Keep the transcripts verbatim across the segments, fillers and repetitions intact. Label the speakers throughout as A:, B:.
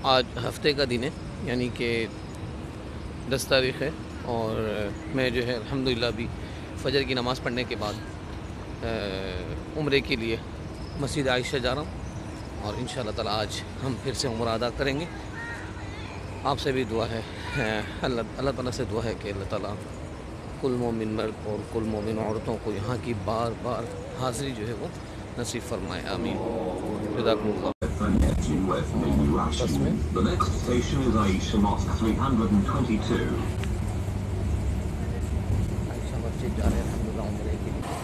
A: آج ہفتے کا دن ہے، یعنی کہ دس تاریخ ہے، اور میں جو ہے الحمدللہ ابھی فجر کی نماز پڑھنے کے بعد عمرے کے لیے مسجد عائشہ جا رہا ہوں، اور انشاءاللہ تعالی آج ہم پھر سے عمرہ ادا کریں گے۔ آپ سے بھی دعا ہے، اللہ اللہ تعالیٰ سے دعا ہے کہ اللہ تعالیٰ کل مومن مرد اور کل مومن عورتوں کو یہاں کی بار بار حاضری جو ہے وہ نصیب فرمائے، آمین۔ جزاکم اللہ۔ بس میں
B: The next station is Aisha Mosque three hundred twenty-two.
A: عائشہ مسجد جا رہے ہیں الحمدللہ عمرے کے لیے۔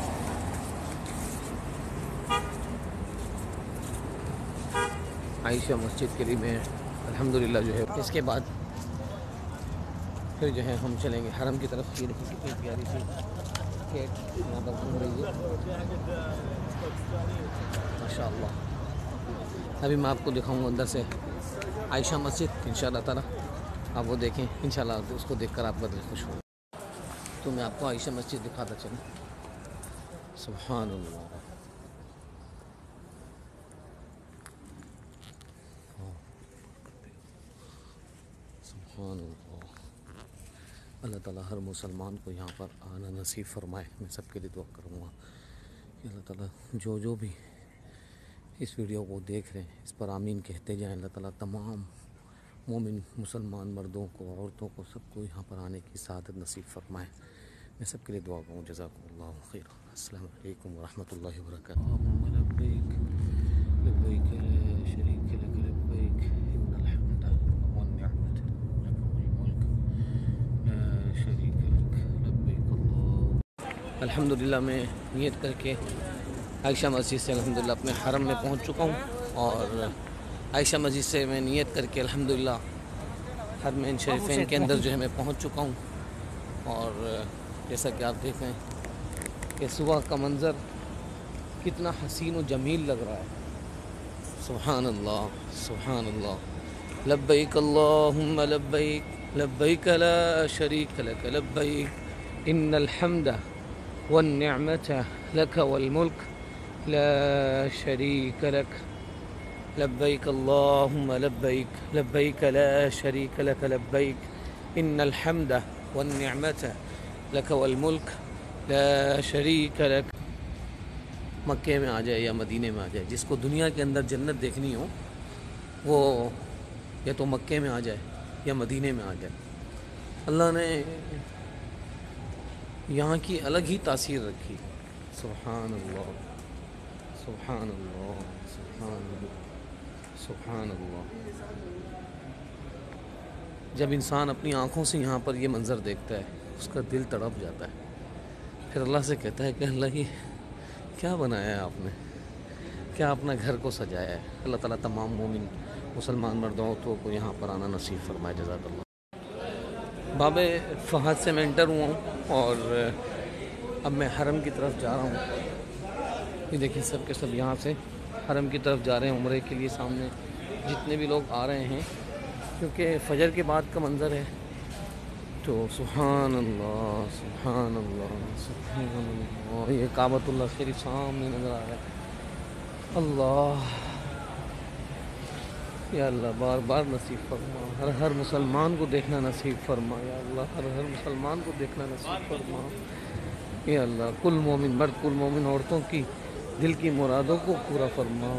A: عائشہ مسجد کے لیے میں الحمدللہ جو ہے اس کے بعد پھر جو ہے ہم چلیں گے حرم کی طرف۔ یہ دیکھیں کتنی پیاری سی گیٹ یہاں پر گھوم رہی ہے، ماشاء اللہ۔ ابھی میں آپ کو دکھاؤں گا اندر سے عائشہ مسجد، انشاءاللہ تعالیٰ آپ وہ دیکھیں، انشاءاللہ اس کو دیکھ کر آپ کا دل خوش ہو۔ تو میں آپ کو عائشہ مسجد دکھاتا چلوں۔ سبحان اللہ، سبحان اللہ۔ اللہ تعالیٰ ہر مسلمان کو یہاں پر آنا نصیب فرمائے۔ میں سب کے لیے دعا کروں گا کہ اللہ تعالیٰ جو جو بھی اس ویڈیو کو دیکھ رہے ہیں اس پر آمین کہتے جائیں۔ اللہ تعالیٰ تمام مومن مسلمان مردوں کو، عورتوں کو، سب کو یہاں پر آنے کی سعادت نصیب فرمائے۔ میں سب کے لیے دعا کروں۔ جزاکم اللہ خیر۔ السلام علیکم ورحمۃ اللہ وبرکاتہ۔ اللہم لبیک لبیک لا شریک لک لبیک ان الحمد والنعمت لک والملک لا شریک لک لبیک اللہ۔ الحمدللہ میں نیت کر کے عائشہ مسجد سے الحمدللہ اپنے حرم میں پہنچ چکا ہوں، اور عائشہ مسجد سے میں نیت کر کے الحمدللہ حرمین شریفین کے اندر جو ہے میں پہنچ چکا ہوں۔ اور جیسا کہ آپ دیکھ رہے ہیں کہ صبح کا منظر کتنا حسین و جمیل لگ رہا ہے۔ سبحان اللہ، سبحان اللہ۔ لبیک اللہم لبیک لبیک لا شریک لک لبیک ان الحمد والنعمت لک والملک لا شریک لک لبیک اللہم لبیک لبیک لا شریک لک لبیک ان الحمد والنعمت لک والملک لا شریک لک۔ مکے میں آ جائے یا مدینے میں آ جائے، جس کو دنیا کے اندر جنت دیکھنی ہو وہ یا تو مکے میں آ جائے یا مدینے میں آ جائے۔ اللہ نے یہاں کی الگ ہی تاثیر رکھی۔ سبحان اللہ، سبحان اللہ، سبحان اللہ، سبحان اللہ۔ جب انسان اپنی آنکھوں سے یہاں پر یہ منظر دیکھتا ہے اس کا دل تڑپ جاتا ہے، پھر اللہ سے کہتا ہے کہ اللہ یہ کیا بنایا ہے آپ نے، کیا اپنا گھر کو سجایا ہے۔ اللہ تعالیٰ تمام مومن مسلمان مردوں کو یہاں پر آنا نصیب فرمائے۔ جزاک اللہ۔ باب فہد سے میں انٹر ہوا ہوں، اور اب میں حرم کی طرف جا رہا ہوں۔ یہ دیکھیں سب کے سب یہاں سے حرم کی طرف جا رہے ہیں عمرے کے لیے۔ سامنے جتنے بھی لوگ آ رہے ہیں کیونکہ فجر کے بعد کا منظر ہے، تو سبحان اللہ، سبحان اللہ، سبحان اللہ۔ یہ کعبۃ اللہ شریف سامنے نظر آ رہا ہے۔ اللہ، یا اللہ بار بار نصیب فرما، ہر ہر مسلمان کو دیکھنا نصیب فرما، یا اللہ ہر ہر مسلمان کو دیکھنا نصیب فرما، یا اللہ کل مومن مرد کل مومن عورتوں کی دل کی مرادوں کو پورا فرما۔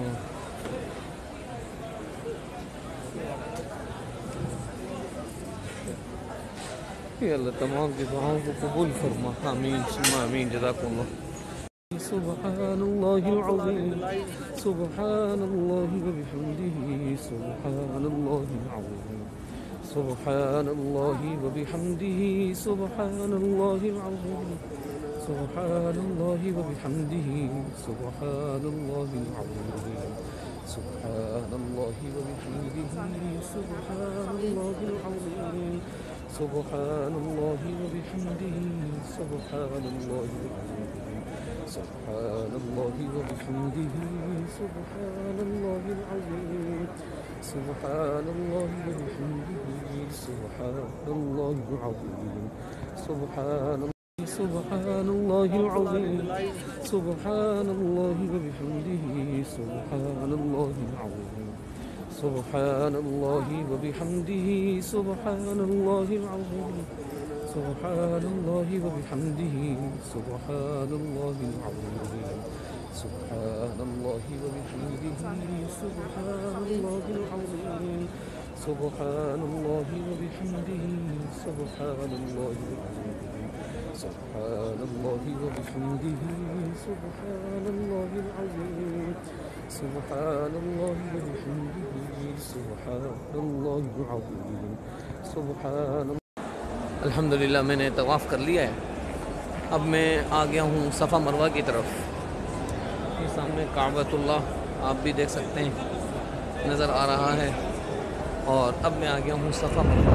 A: یا اللہ تمام کی دعاؤں کو قبول فرما، آمین ثم آمین۔ جزاکم اللہ۔ سبحان اللہ العظیم، سبحان اللہ وبحمدہ، سبحان اللہ العظیم، سبحان اللہ وبحمدہ، سبحان اللہ العظیم، سبحان اللہ وبحمدہ، سبحان اللہ العظیم، سبحان اللہ وبحمدہ، سبحان اللہ العظیم، سبحان اللہ وبحمدہ، سبحان اللہ العظیم، سبحان اللہ وبحمدہ، سبحان اللہ العظیم، سبحان اللہ وبحمدہ، سبحان اللہ العظیم، سبحان سبحان اللہ العظیم، سبحان اللہ وبحمدہ، سبحان اللہ العظیم، سبحان الله وبحمده سبحان الله العظيم سبحان الله وبحمده سبحان الله العظيم سبحان الله وبحمده سبحان الله العظيم سبحان الله وبحمده سبحان الله العظيم سبحان الله وبحمده سبحان الله العظيم سبحان الله وبحمده سبحان الله العظيم سبحان الحمدللہ میں نے طواف کر لیا ہے. اب میں آ گیا ہوں صفا مروہ کی طرف. یہ سامنے کعبۃ اللہ آپ بھی دیکھ سکتے ہیں نظر آ رہا ہے. اور اب میں آ گیا ہوں صفا مروہ.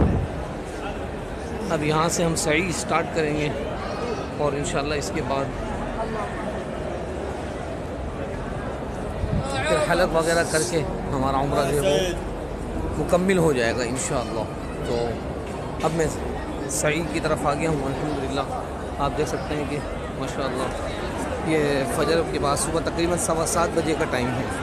A: اب یہاں سے ہم سعی سٹارٹ کریں گے اور انشاءاللہ اس کے بعد پھر حلق وغیرہ کر کے ہمارا عمرہ جو ہے وہ مکمل ہو جائے گا انشاءاللہ. تو اب میں سعی کی طرف آ گیا ہوں الحمدللہ. آپ دیکھ سکتے ہیں کہ ماشاءاللہ یہ فجر کے بعد صبح تقریباً سوا سات بجے کا ٹائم ہے.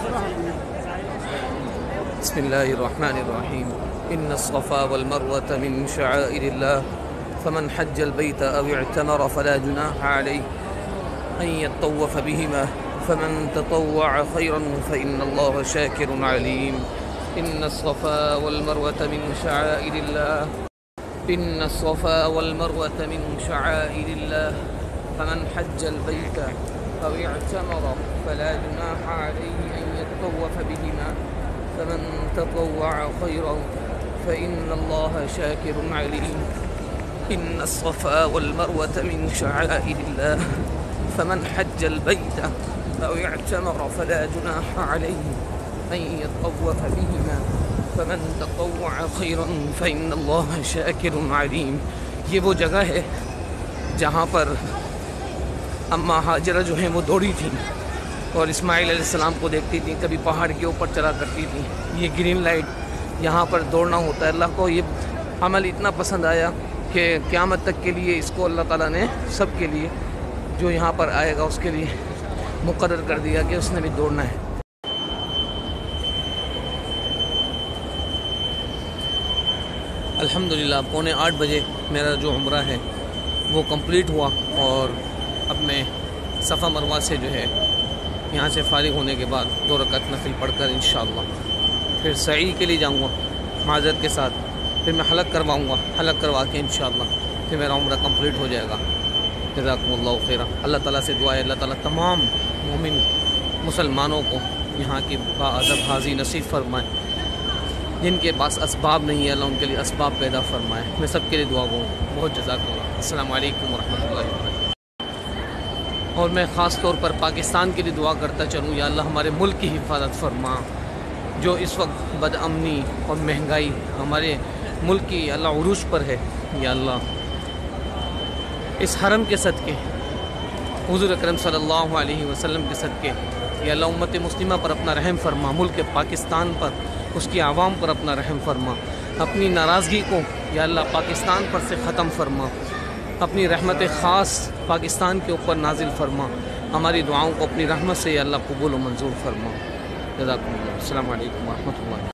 A: بسم اللہ الرحمن الرحیم. ان الصفا والمروة من شعائر الله فمن حج البيت او اعتمر فلا جناح عليه ان يطوف بهما فمن تطوع خيرا فإن الله شاكر عليم. ان الصفا والمروة من شعائر الله ان الصفا والمروة من شعائر الله فمن حج البيت او اعتمر فلا جناح عليه ان يطوف بهما فمن تطوع خيرا فإن الله شاكر عليم. إن الصفا والمروة من شعائر الله فمن حج البيت أو اعتمر فلا جناح عليه أن يطوف بهما فمن تطوع خيرا فإن الله شاكر عليم. یہ وہ جگہ ہے جہاں پر اماں ہاجرہ جو ہیں وہ دوڑی تھیں اور اسماعیل علیہ السلام کو دیکھتی تھیں. کبھی پہاڑ کے اوپر چلا کرتی تھیں. یہ گرین لائٹ یہاں پر دوڑنا ہوتا ہے. اللہ کو یہ عمل اتنا پسند آیا کہ قیامت تک کے لیے اس کو اللہ تعالیٰ نے سب کے لیے جو یہاں پر آئے گا اس کے لیے مقرر کر دیا کہ اس نے بھی دوڑنا ہے. الحمدللہ پونے آٹھ بجے میرا جو عمرہ ہے وہ کمپلیٹ ہوا اور اب میں صفا مروہ سے جو ہے یہاں سے فارغ ہونے کے بعد دو رکعت نفل پڑھ کر انشاءاللہ پھر سعی کے لیے جاؤں گا معذرت کے ساتھ. پھر میں حلق کرواؤں گا. حلق کروا کے انشاءاللہ پھر میرا عمرہ کمپلیٹ ہو جائے گا. جزاکم اللہ خیرہ. اللہ تعالیٰ سے دعا ہے اللہ تعالیٰ تمام مومن مسلمانوں کو یہاں کی باادب حاضری نصیب فرمائے. جن کے پاس اسباب نہیں ہے اللہ ان کے لیے اسباب پیدا فرمائے. میں سب کے لیے دعا گوں. بہت جزاک اللہ. السلام علیکم ورحمۃ اللہ وبرکاتہ. اور میں خاص طور پر پاکستان کے لیے دعا کرتا چلوں یا اللہ ہمارے ملک کی حفاظت فرما. جو اس وقت بد امنی اور مہنگائی ہمارے ملک کی اللہ عروج پر ہے یا اللہ اس حرم کے صدقے حضور اکرم صلی اللہ علیہ وسلم کے صدقے یا اللہ امت مسلمہ پر اپنا رحم فرما. ملک پاکستان پر اس کی عوام پر اپنا رحم فرما. اپنی ناراضگی کو یا اللہ پاکستان پر سے ختم فرما. اپنی رحمت خاص پاکستان کے اوپر نازل فرما. ہماری دعاؤں کو اپنی رحمت سے یا اللہ قبول و منظور فرما. جزاکم اللہ. السلام علیکم ورحمۃ اللہ.